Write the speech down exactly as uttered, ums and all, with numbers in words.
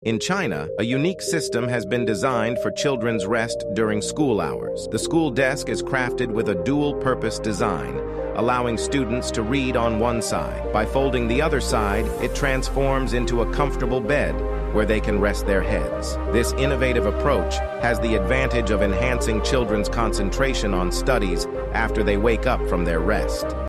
In China, a unique system has been designed for children's rest during school hours. The school desk is crafted with a dual-purpose design, allowing students to read on one side. By folding the other side, it transforms into a comfortable bed where they can rest their heads. This innovative approach has the advantage of enhancing children's concentration on studies after they wake up from their rest.